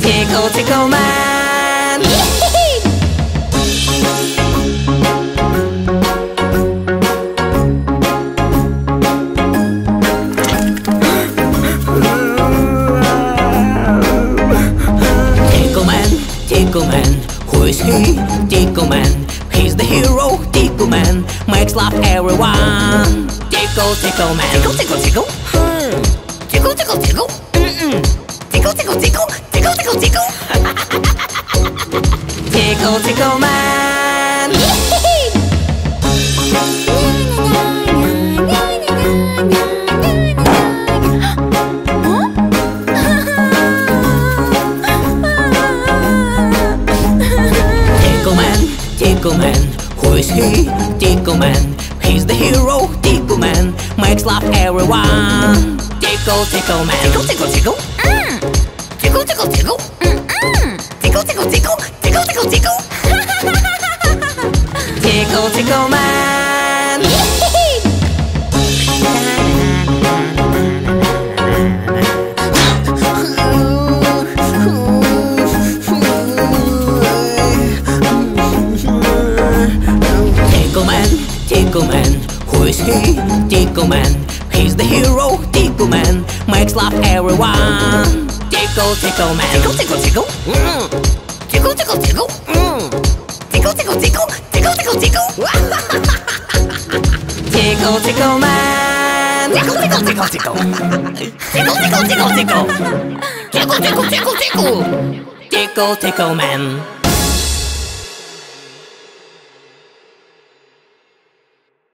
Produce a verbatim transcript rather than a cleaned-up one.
Tickle, tickle man. Tickleman, Tickleman, who is he? Tickleman, he's the hero. Tickleman makes laugh everyone. Tickle, tickle man. Tickle, tickle, tickle. Hmm. Tickle, tickle, tickle. Mm-mm. Tickle, tickle, tickle. Tickle, tickle, tickle. Tickle, tickle man. Tickleman, Tickleman, who is he? Tickleman, he's the hero. Tickleman makes laugh everyone. Tickle, tickle man. Tickle, tickle, tickle. Mm. Tickle, tickle, tickle. Mm-mm. Tickle, tickle, tickle. Tickle, tickle, tickle. Tickle, tickle man. Tickleman, Tickleman, who is he? Tickleman, he's the hero. Tickleman makes laugh everyone. Tickle, tickle man. Tickle, tickle, tickle. Mm. Tickle, tickle, tickle. Mm. Tickle, tickle, tickle. Tickle, tickle, tickle. Tickle, tickle man. Tickle, tickle, tickle, tickle. Tickle, tickle, tickle, tickle. Tickle, tickle, tickle, tickle. Tickle, tickle man.